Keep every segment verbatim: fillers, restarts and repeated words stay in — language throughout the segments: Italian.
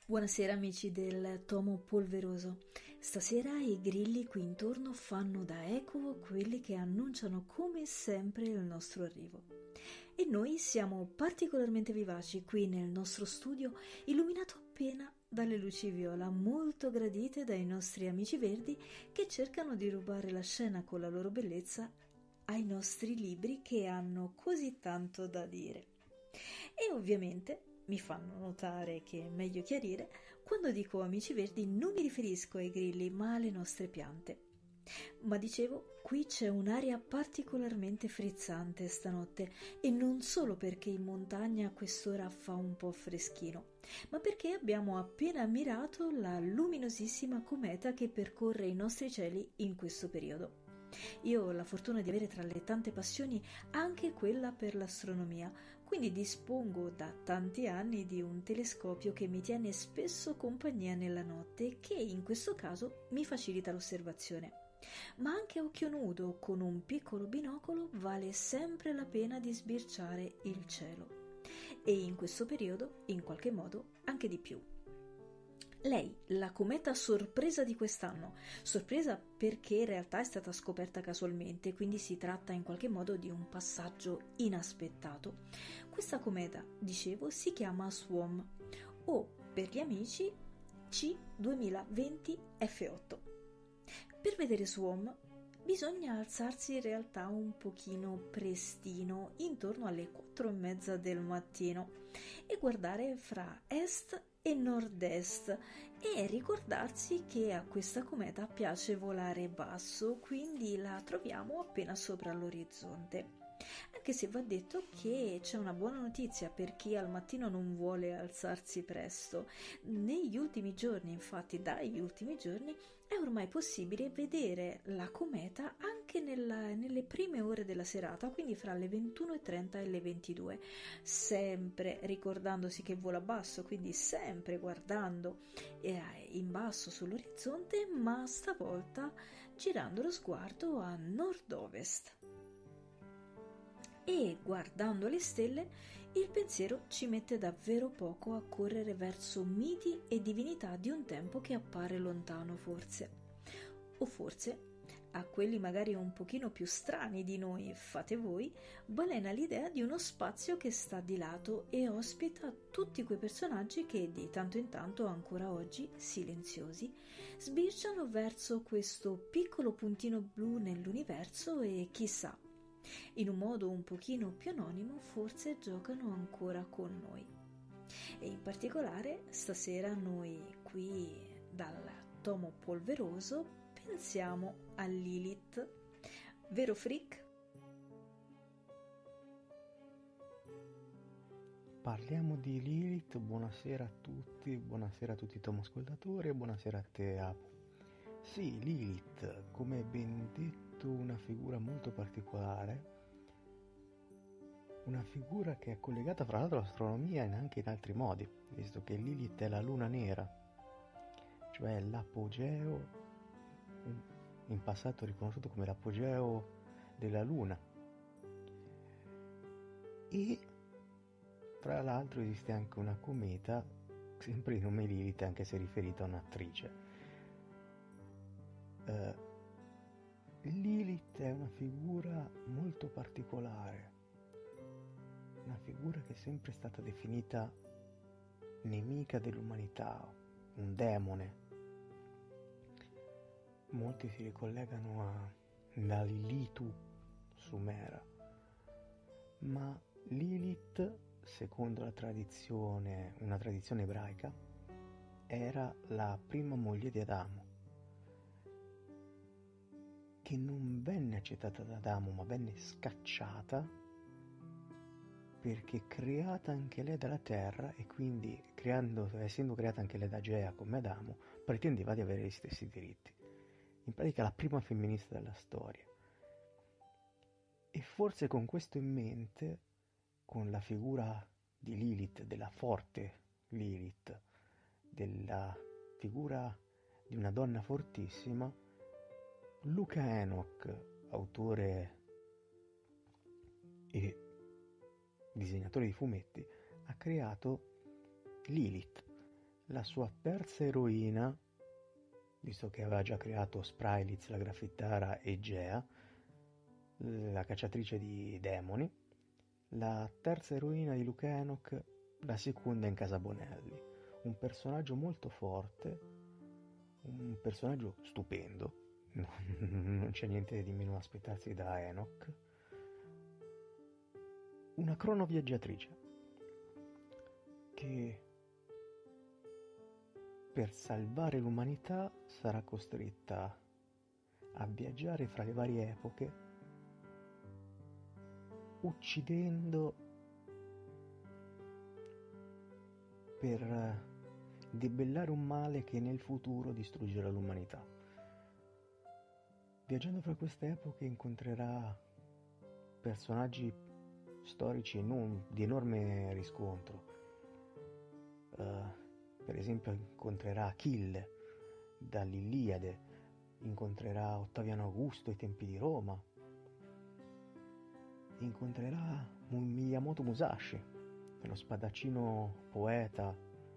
Buonasera amici del Tomo Polveroso. Stasera i grilli qui intorno fanno da eco quelli che annunciano come sempre il nostro arrivo. E noi siamo particolarmente vivaci qui nel nostro studio, illuminato appena dalle luci viola, molto gradite dai nostri amici verdi che cercano di rubare la scena con la loro bellezza ai nostri libri che hanno così tanto da dire. E ovviamente mi fanno notare che è meglio chiarire, quando dico amici verdi non mi riferisco ai grilli ma alle nostre piante. Ma dicevo, qui c'è un'aria particolarmente frizzante stanotte e non solo perché in montagna a quest'ora fa un po' freschino, ma perché abbiamo appena ammirato la luminosissima cometa che percorre i nostri cieli in questo periodo. Io ho la fortuna di avere tra le tante passioni anche quella per l'astronomia, quindi dispongo da tanti anni di un telescopio che mi tiene spesso compagnia nella notte e che in questo caso mi facilita l'osservazione. Ma anche a occhio nudo, con un piccolo binocolo, vale sempre la pena di sbirciare il cielo. E in questo periodo, in qualche modo, anche di più. Lei, la cometa sorpresa di quest'anno, sorpresa perché in realtà è stata scoperta casualmente, quindi si tratta in qualche modo di un passaggio inaspettato. Questa cometa, dicevo, si chiama Swarm o per gli amici C duemilaventi F otto. Per vedere Swarm bisogna alzarsi in realtà un pochino prestino, intorno alle quattro e mezza del mattino, e guardare fra est e nord-est e ricordarsi che a questa cometa piace volare basso, quindi la troviamo appena sopra l'orizzonte. Anche se va detto che c'è una buona notizia per chi al mattino non vuole alzarsi presto. Negli ultimi giorni, infatti dagli ultimi giorni, è ormai possibile vedere la cometa anche nella, nelle prime ore della serata, quindi fra le ventuno e trenta e le ventidue, sempre ricordandosi che vola basso, quindi sempre guardando in basso sull'orizzonte, ma stavolta girando lo sguardo a nord-ovest. E guardando le stelle, il pensiero ci mette davvero poco a correre verso miti e divinità di un tempo che appare lontano forse. O forse, a quelli magari un pochino più strani di noi, fate voi, balena l'idea di uno spazio che sta di lato e ospita tutti quei personaggi che di tanto in tanto, ancora oggi, silenziosi, sbirciano verso questo piccolo puntino blu nell'universo e chissà, in un modo un pochino più anonimo, forse giocano ancora con noi. E in particolare stasera noi qui dal Tomo Polveroso pensiamo a Lilith, vero Frick? Parliamo di Lilith. Buonasera a tutti, buonasera a tutti i Tomo ascoltatori e buonasera a te Apu. Sì, Lilith, come ben detto, una figura molto particolare, una figura che è collegata fra l'altro all'astronomia e anche in altri modi, visto che Lilith è la luna nera, cioè l'apogeo, in passato riconosciuto come l'apogeo della luna. E tra l'altro esiste anche una cometa, sempre di nome Lilith, anche se riferita a un'attrice. Uh, Lilith è una figura molto particolare, una figura che è sempre stata definita nemica dell'umanità, un demone. Molti si ricollegano a la Lilitu sumera, ma Lilith, secondo la tradizione, una tradizione ebraica, era la prima moglie di Adamo, che non venne accettata da Adamo ma venne scacciata perché creata anche lei dalla terra e quindi creando, essendo creata anche lei da Gea come Adamo, pretendeva di avere gli stessi diritti. In pratica la prima femminista della storia. E forse con questo in mente, con la figura di Lilith, della forte Lilith, della figura di una donna fortissima, Luca Enoch, autore e disegnatore di fumetti, ha creato Lilith, la sua terza eroina, visto che aveva già creato Sprylitz, la graffittara, e Gea, la cacciatrice di demoni, la terza eroina di Luke Enoch la seconda in Casa Bonelli. Un personaggio molto forte, un personaggio stupendo, non c'è niente di meno da aspettarsi da Enoch, una cronoviaggiatrice che per salvare l'umanità sarà costretta a viaggiare fra le varie epoche, uccidendo per debellare un male che nel futuro distruggerà l'umanità. Viaggiando fra queste epoche incontrerà personaggi storici non di enorme riscontro. Uh, per esempio incontrerà Achille dall'Iliade, incontrerà Ottaviano Augusto ai tempi di Roma, incontrerà Miyamoto Musashi, lo spadaccino poeta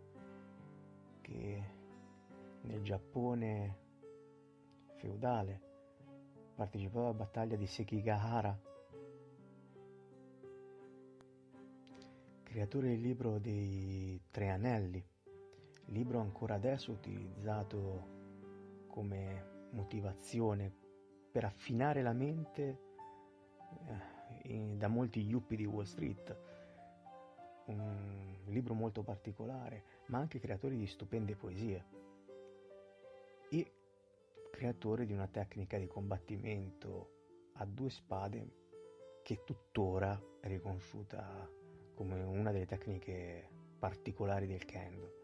che nel Giappone feudale partecipò alla battaglia di Sekigahara, creatore del libro dei Tre Anelli, libro ancora adesso utilizzato come motivazione per affinare la mente eh, da molti yuppie di Wall Street. Un libro molto particolare, ma anche creatore di stupende poesie e creatore di una tecnica di combattimento a due spade che tuttora è riconosciuta come una delle tecniche particolari del kendo.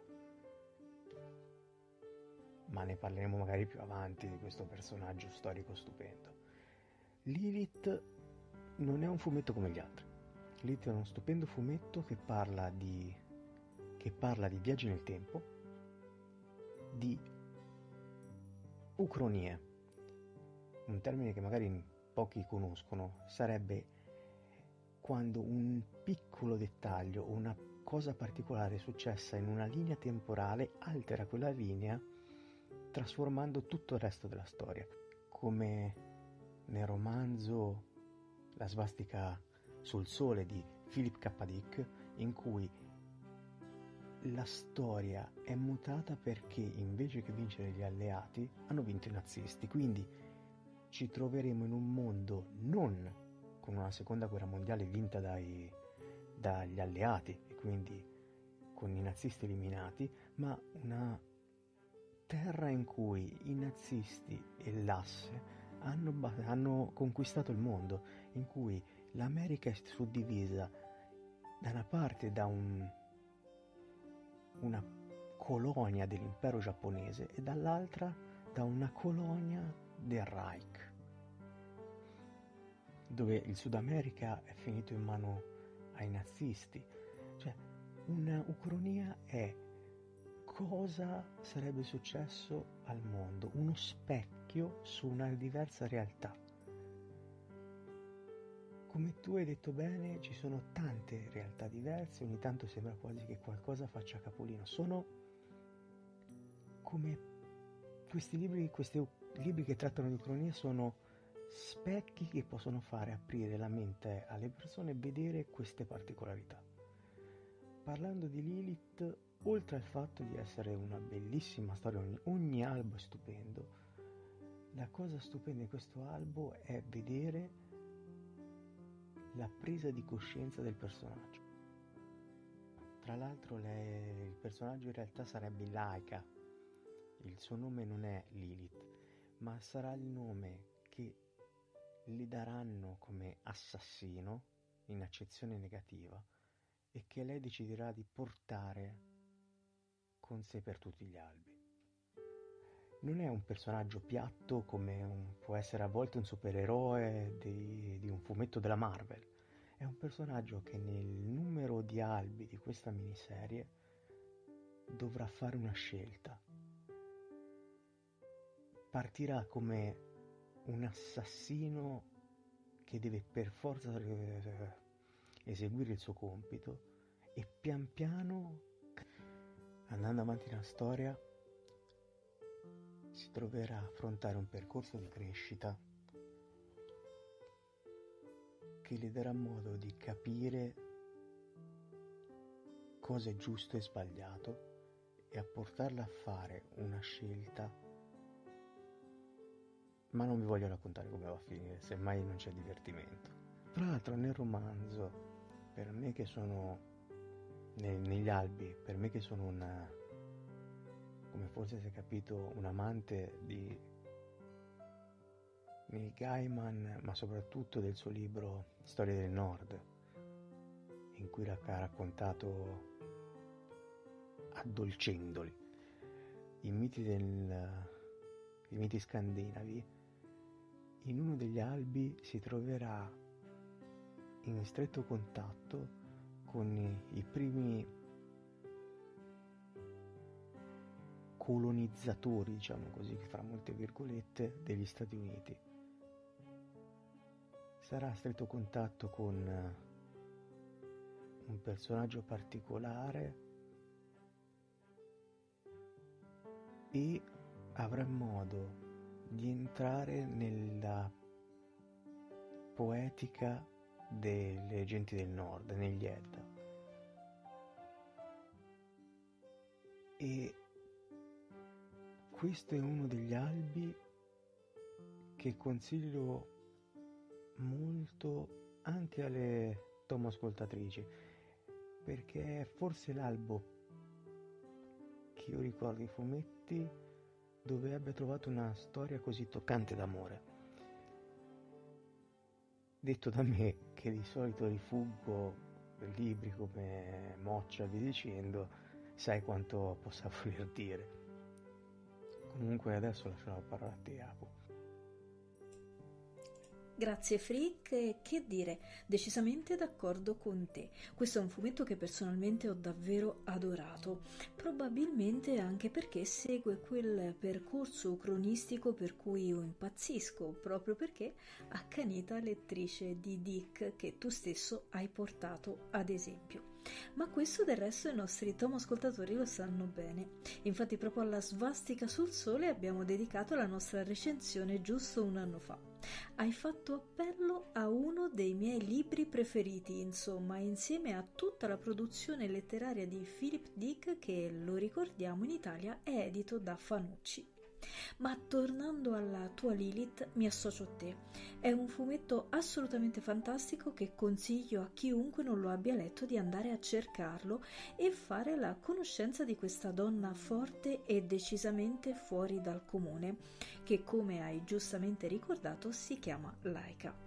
Ma ne parleremo magari più avanti di questo personaggio storico stupendo. Lilith non è un fumetto come gli altri. Lilith è uno stupendo fumetto che parla di che parla di viaggi nel tempo, di ucronie, un termine che magari pochi conoscono. Sarebbe quando un piccolo dettaglio o una cosa particolare successa in una linea temporale altera quella linea, trasformando tutto il resto della storia, come nel romanzo La svastica sul sole di Philip K. Dick, in cui la storia è mutata perché invece che vincere gli alleati hanno vinto i nazisti. Quindi ci troveremo in un mondo non con una seconda guerra mondiale vinta dai, dagli alleati e quindi con i nazisti eliminati, ma una terra in cui i nazisti e l'asse hanno, hanno conquistato il mondo, in cui l'America è suddivisa da una parte da un, una colonia dell'impero giapponese e dall'altra da una colonia del Reich, dove il Sud America è finito in mano ai nazisti. Cioè, un'ucronia è cosa sarebbe successo al mondo, uno specchio su una diversa realtà. Come tu hai detto bene, ci sono tante realtà diverse, ogni tanto sembra quasi che qualcosa faccia capolino. Sono come questi libri, questi libri che trattano di ucronia sono specchi che possono fare aprire la mente alle persone e vedere queste particolarità. Parlando di Lilith, oltre al fatto di essere una bellissima storia, ogni, ogni albo è stupendo, la cosa stupenda di questo albo è vedere la presa di coscienza del personaggio. Tra l'altro lei, il personaggio in realtà sarebbe Laika, il suo nome non è Lilith, ma sarà il nome che le daranno come assassino in accezione negativa e che lei deciderà di portare con sé per tutti gli albi. Non è un personaggio piatto come un, può essere a volte un supereroe di, di un fumetto della Marvel. È un personaggio che nel numero di albi di questa miniserie dovrà fare una scelta. Partirà come un assassino che deve per forza eseguire il suo compito e pian piano andando avanti nella storia, si troverà a affrontare un percorso di crescita che gli darà modo di capire cosa è giusto e sbagliato e a portarla a fare una scelta. Ma non vi voglio raccontare come va a finire, semmai non c'è divertimento. Tra l'altro nel romanzo, per me che sono ne- negli albi, per me che sono una, come forse si è capito, un amante di Neil Gaiman, ma soprattutto del suo libro Storia del Nord, in cui ha raccontato, addolcendoli, i miti del, i miti scandinavi. In uno degli albi si troverà in stretto contatto con i, i primi colonizzatori, diciamo così, fra molte virgolette, degli Stati Uniti. Sarà a stretto contatto con un personaggio particolare e avrà modo di entrare nella poetica delle genti del nord, negli Edda. E questo è uno degli albi che consiglio molto anche alle tomoascoltatrici, perché è forse l'albo che io ricordo i fumetti dove abbia trovato una storia così toccante d'amore. Detto da me, che di solito rifuggo libri come Moccia e via dicendo, sai quanto possa voler dire. Comunque adesso lascio la parola a te, Jacopo. Grazie Frick, e che dire, decisamente d'accordo con te. Questo è un fumetto che personalmente ho davvero adorato, probabilmente anche perché segue quel percorso cronistico per cui io impazzisco, proprio perché accanita lettrice di Dick che tu stesso hai portato ad esempio. Ma questo del resto i nostri tomoascoltatori lo sanno bene. Infatti proprio alla svastica sul sole abbiamo dedicato la nostra recensione giusto un anno fa. Hai fatto appello a uno dei miei libri preferiti, insomma, insieme a tutta la produzione letteraria di Philip Dick che, lo ricordiamo, in Italia è edito da Fanucci. Ma tornando alla tua Lilith, mi associo a te. È un fumetto assolutamente fantastico che consiglio a chiunque non lo abbia letto di andare a cercarlo e fare la conoscenza di questa donna forte e decisamente fuori dal comune, che, come hai giustamente ricordato, si chiama Laika.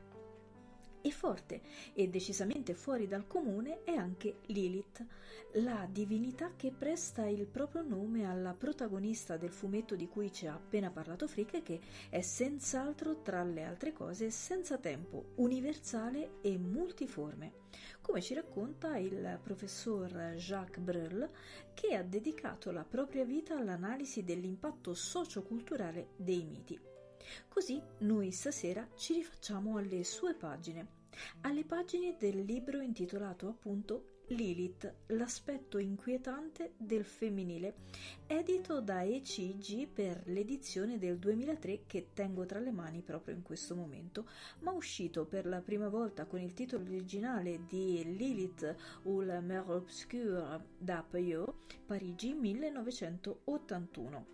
E forte e decisamente fuori dal comune è anche Lilith, la divinità che presta il proprio nome alla protagonista del fumetto di cui ci ha appena parlato Frick e che è senz'altro, tra le altre cose, senza tempo, universale e multiforme, come ci racconta il professor Jacques Brel, che ha dedicato la propria vita all'analisi dell'impatto socioculturale dei miti. Così noi stasera ci rifacciamo alle sue pagine, alle pagine del libro intitolato appunto Lilith, l'aspetto inquietante del femminile, edito da E C G per l'edizione del duemilatré che tengo tra le mani proprio in questo momento, ma uscito per la prima volta con il titolo originale di Lilith ou la mer obscure da Payot, Parigi millenovecentottantuno.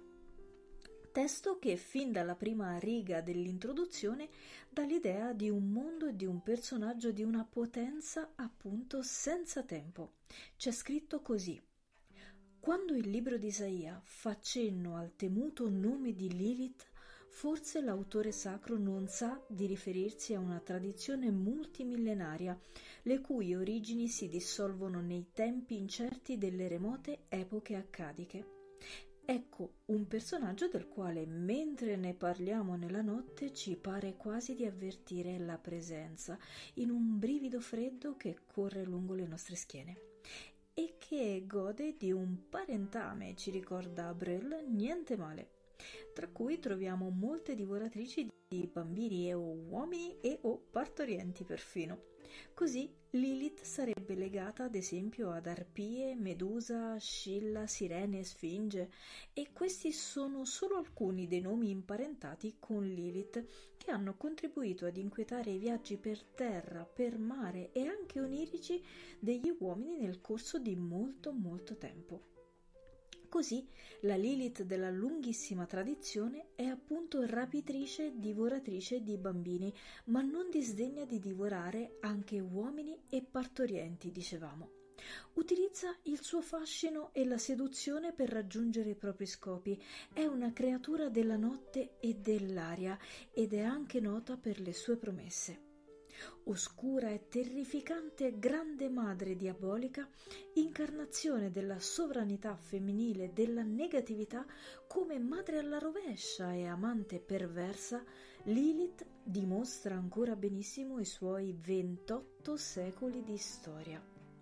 Testo che fin dalla prima riga dell'introduzione dà l'idea di un mondo e di un personaggio di una potenza appunto senza tempo. C'è scritto così: quando il libro di Isaia fa cenno al temuto nome di Lilith, forse l'autore sacro non sa di riferirsi a una tradizione multimillenaria, le cui origini si dissolvono nei tempi incerti delle remote epoche accadiche. Ecco un personaggio del quale, mentre ne parliamo nella notte, ci pare quasi di avvertire la presenza in un brivido freddo che corre lungo le nostre schiene e che gode di un parentame, ci ricorda Brel, niente male. tra cui troviamo molte divoratrici di bambini e o uomini e o partorienti perfino. Così Lilith sarebbe legata ad esempio ad arpie, Medusa, Scilla, Sirene, Sfinge, e questi sono solo alcuni dei nomi imparentati con Lilith che hanno contribuito ad inquietare i viaggi per terra, per mare e anche onirici degli uomini nel corso di molto molto tempo. Così la Lilith della lunghissima tradizione è appunto rapitrice e divoratrice di bambini, ma non disdegna di divorare anche uomini e partorienti, dicevamo. Utilizza il suo fascino e la seduzione per raggiungere i propri scopi. È una creatura della notte e dell'aria ed è anche nota per le sue promesse. Oscura e terrificante grande madre diabolica, incarnazione della sovranità femminile, della negatività, come madre alla rovescia e amante perversa, Lilith dimostra ancora benissimo i suoi ventotto secoli di storia.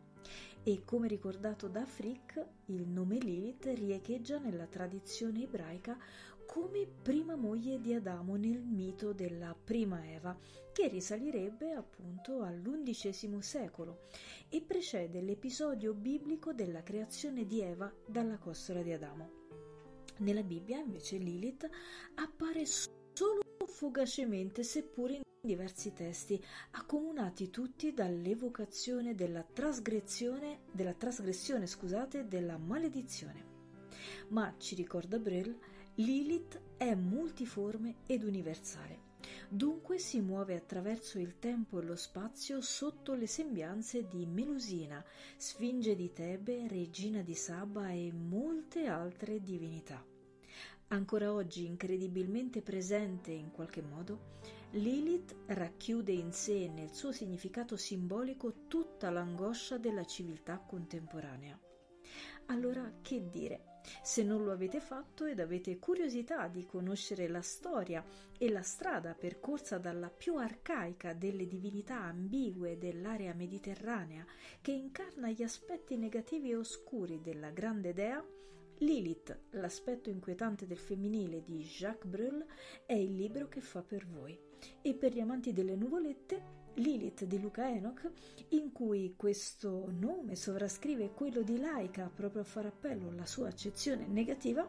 E come ricordato da Frick, il nome Lilith riecheggia nella tradizione ebraica come prima moglie di Adamo nel mito della prima Eva, che risalirebbe appunto all'undicesimo secolo e precede l'episodio biblico della creazione di Eva dalla costola di Adamo. Nella Bibbia invece Lilith appare solo fugacemente, seppur in diversi testi, accomunati tutti dall'evocazione della trasgressione, della trasgressione, scusate, della maledizione. Ma, ci ricorda Brill, Lilith è multiforme ed universale. Dunque si muove attraverso il tempo e lo spazio sotto le sembianze di Melusina, Sfinge di Tebe, regina di Saba e molte altre divinità. Ancora oggi incredibilmente presente in qualche modo, Lilith racchiude in sé e nel suo significato simbolico tutta l'angoscia della civiltà contemporanea. Allora, che dire? Se non lo avete fatto ed avete curiosità di conoscere la storia e la strada percorsa dalla più arcaica delle divinità ambigue dell'area mediterranea, che incarna gli aspetti negativi e oscuri della grande dea, Lilith, l'aspetto inquietante del femminile di Jacques Brel, è il libro che fa per voi. E per gli amanti delle nuvolette, Lilith di Luca Enoch, in cui questo nome sovrascrive quello di Laika proprio a far appello alla sua accezione negativa,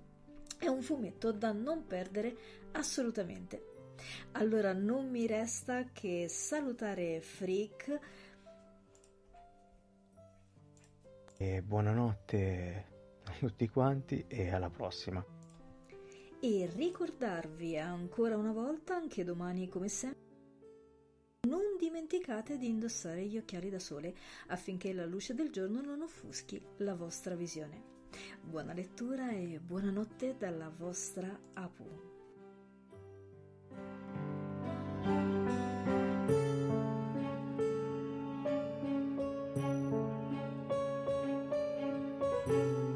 è un fumetto da non perdere assolutamente. Allora non mi resta che salutare Frick e buonanotte a tutti quanti e alla prossima. E ricordarvi ancora una volta, anche domani come sempre, non dimenticate di indossare gli occhiali da sole affinché la luce del giorno non offuschi la vostra visione. Buona lettura e buonanotte dalla vostra Apu. Thank you.